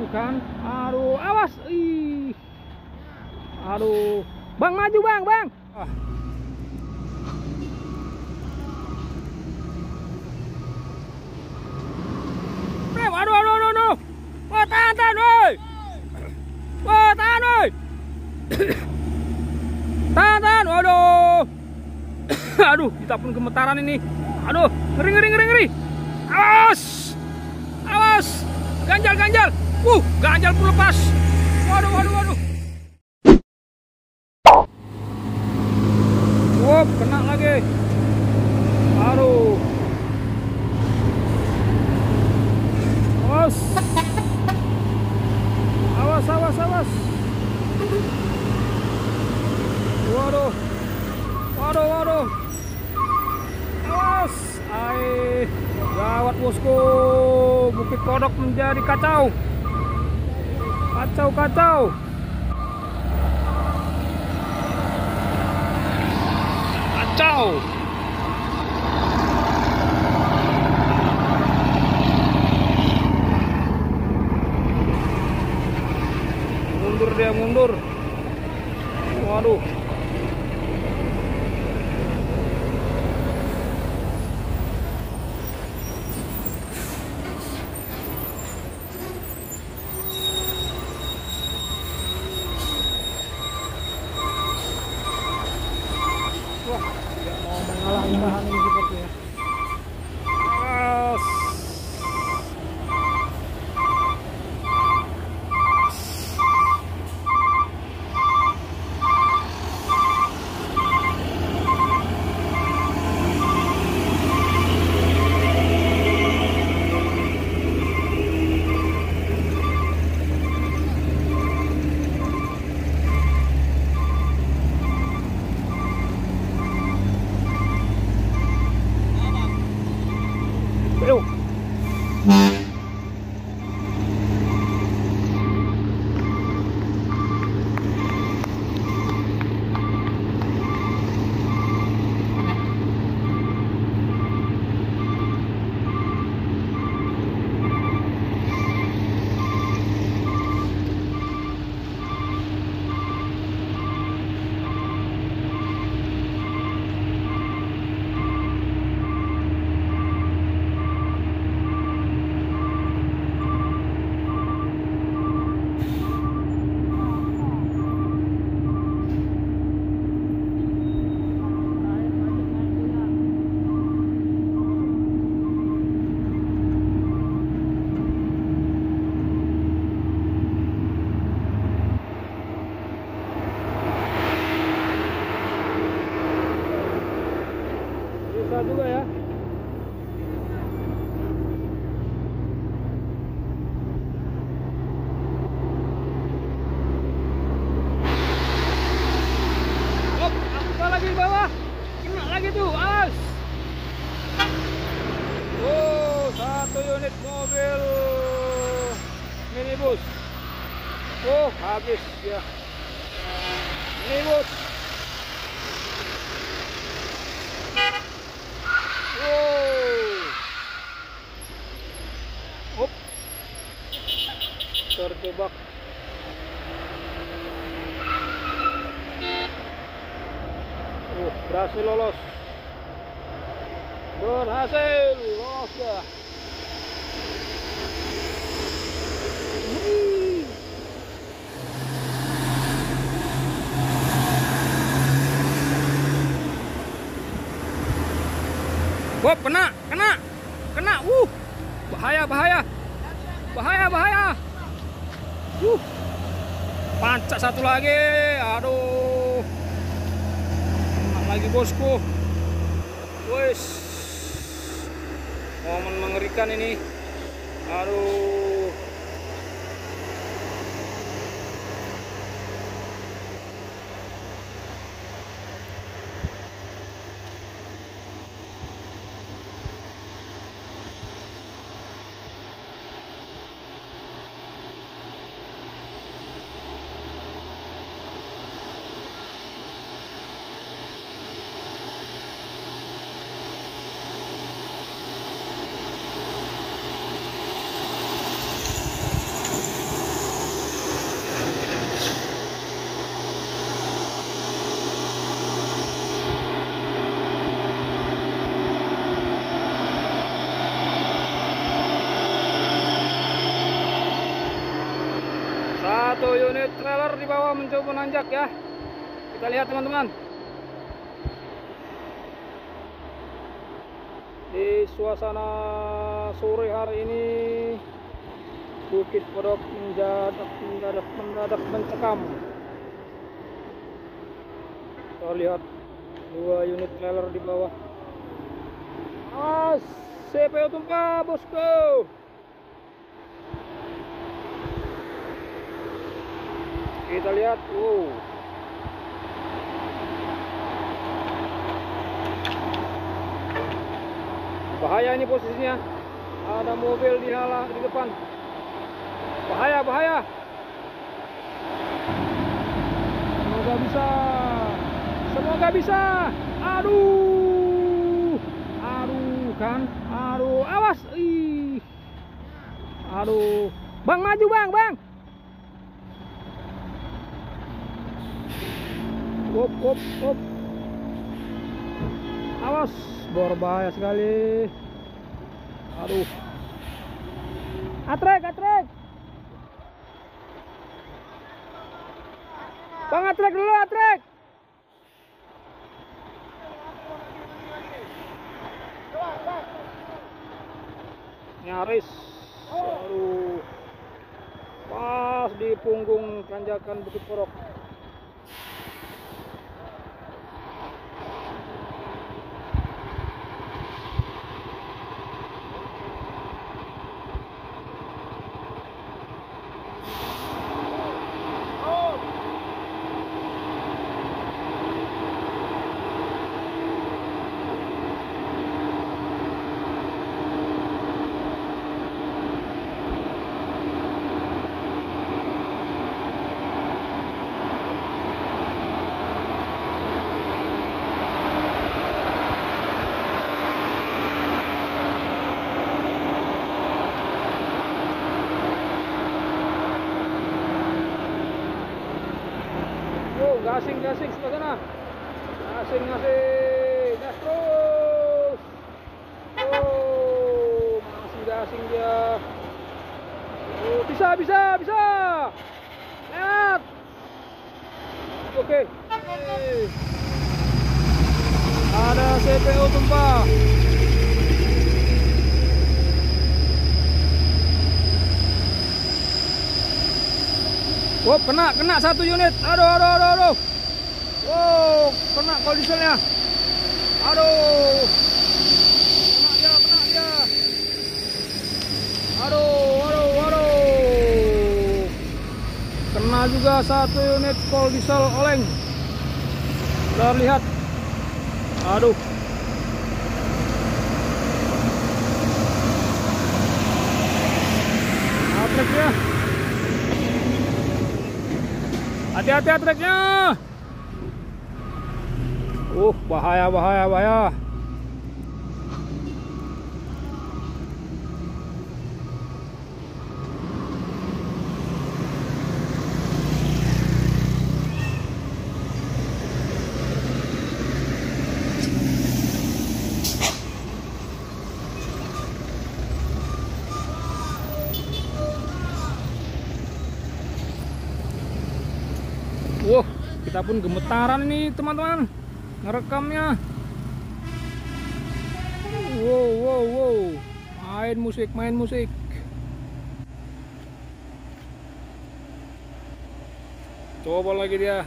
kan. Aduh, awas. Ih. Aduh. Bang, maju bang, bang. Ah. Aduh, aduh, aduh, aduh. Wah, tahan, tahan, woi. Wah, tahan, woi. Tahan, tahan, waduh. Aduh, kita pun gemetaran ini. Aduh, ngeri, ngeri, ngeri, ngeri. Awas. Awas. Ganjal, ganjal. Ganjal pun lepas. Waduh, waduh, waduh. Wop, kena lagi. Aduh. Awas. Awas, awas, awas. Waduh. Waduh, waduh. Awas. Gawat bosku. Bukit Kodok menjadi kacau. Kacau, kacau. Kacau. Mundur dia, mundur. Waduh. Wah, tidak mau mengalah indahan ini sepertinya. Awas. Ayo. Bisa juga ya. Hop, apa lagi di bawah? Kena lagi tuh, awas. Oh, satu unit mobil minibus. Oh, habis ya. Minibus. Hop, terjebak. Berhasil lolos. Berhasil lolos ya. Wop, kena, kena, kena. Bahaya, bahaya, bahaya, bahaya. Pancak satu lagi. Aduh, kena lagi bosku. Wes, momen mengerikan ini. Aduh. Satu unit trailer di bawah mencoba nanjak ya. Kita lihat teman-teman. Di suasana sore hari ini Bukit Pedok mendadak mencekam. Kita lihat 2 unit trailer di bawah. CPU tumpah bosku. Kita lihat, bahaya ini posisinya. Ada mobil di depan. Bahaya. Semoga bisa. Aduh kan. Awas. Aduh. Bang, maju bang. Op. Awas, berbahaya sekali. Aduh. Atrek. Bang, atrek dulu. Nyaris. Aduh. Pas di punggung tanjakan Bukit Pedok. Gasing sebelah sana. Gasing. Gas terus. Masih gasing dia. Bisa. Lihat. Oke. Ada CPU tumpah. Kena 1 unit. Aduh. Kena kondisinya. Aduh. Kena dia. Aduh. Kena juga 1 unit kol diesel oleng. Terlihat. Aduh. Treknya. Hati-hati treknya. Bahaya. Kita pun gemetaran ini teman-teman ngerekamnya. Wow. Main musik. Coba lagi dia.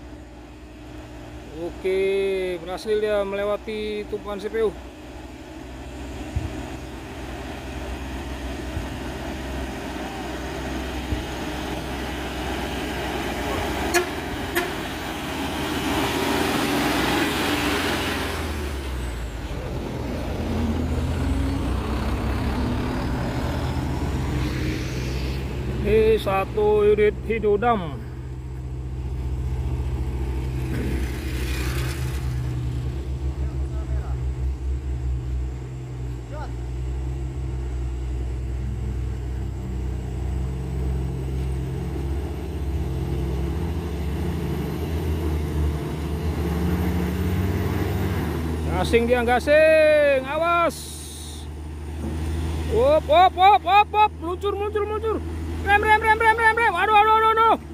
Oke, berhasil dia melewati tumpuan CPU. Ini 1 unit hidodam. Gasing, awas. Op, meluncur. Rem. Aduh.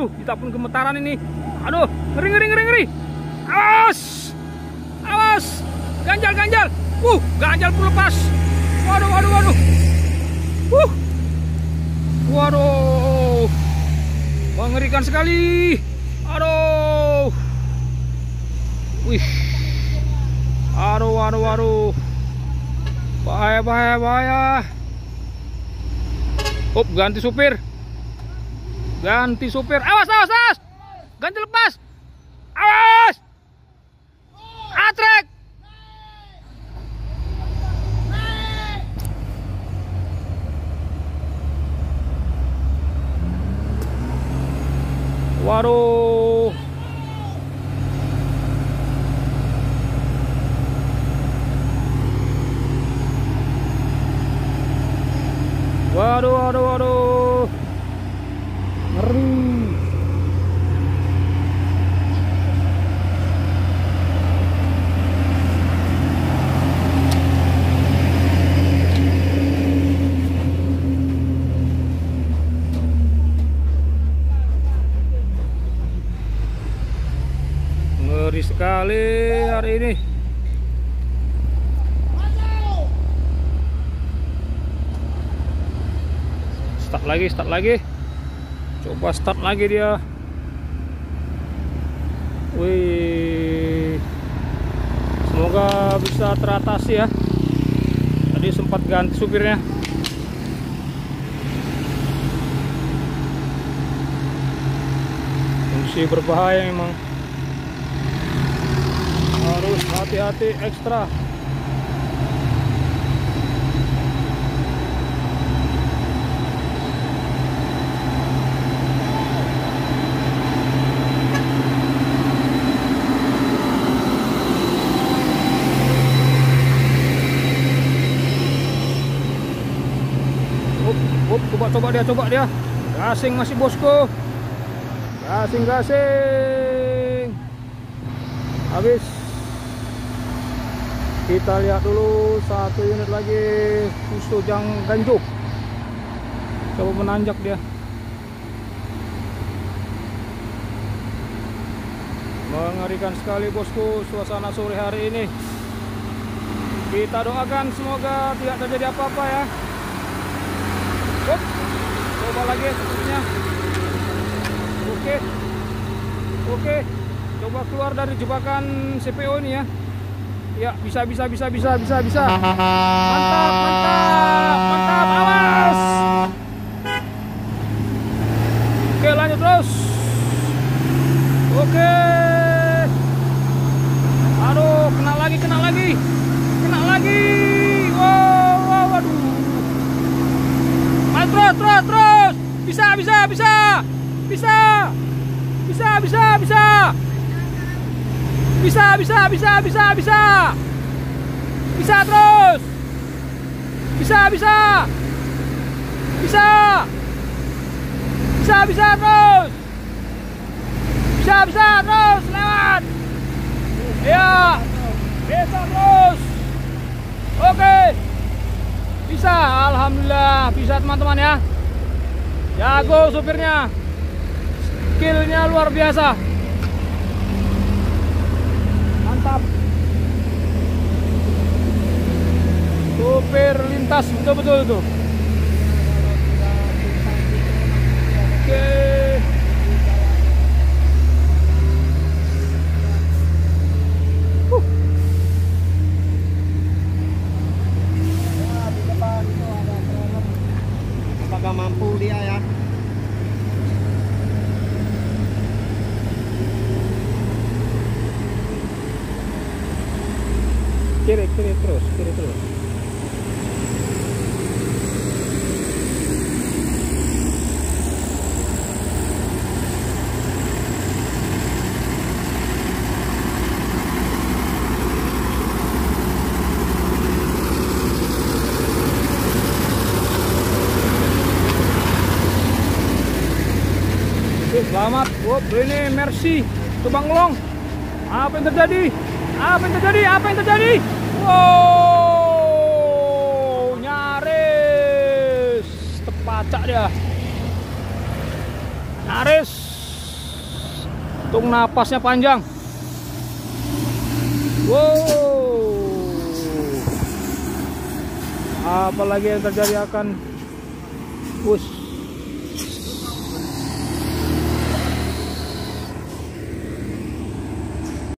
Aduh, kita pun gemetaran ini. Aduh, ngeri. Awas. Ganjal. Ganjal pun lepas. Waduh. Waduh. Mengerikan sekali. Aduh. Wih. Aduh. Bahaya. Ganti supir. Awas. Ganti lepas. Awas. Atrek. Waduh. Waduh. Ngeri. Ngeri sekali hari ini. Start lagi. Coba start lagi dia. Wih. Semoga bisa teratasi ya. Tadi sempat ganti supirnya. Fungsi berbahaya memang. Harus hati-hati ekstra. Coba dia. Gasing masih bosku. Gasing. Habis. Kita lihat dulu satu unit lagi Fusojang Ganjuk. Coba menanjak dia. Mengerikan sekali bosku suasana sore hari ini. Kita doakan semoga tidak terjadi apa-apa ya. Coba lagi sepertinya. Oke. Coba keluar dari jebakan CPO ini ya. Ya, bisa. Mantap. Awas. Oke, lanjut terus. Oke. Aduh, kena lagi. Wow, waduh. Terus. Bisa. Bisa terus. Bisa terus lewat. Ya. Bisa terus. Oke. Bisa, alhamdulillah bisa teman-teman ya. Jago supirnya. Skillnya luar biasa. Mantap. Supir lintas betul itu. Oke. Apakah mampu dia ya? Kiri terus. Selamat, ini Mercy Tubang Long. Apa yang terjadi? Wow, nyaris terpacak dia. Nyaris. Tung napasnya panjang. Wow. Apalagi yang terjadi akan push.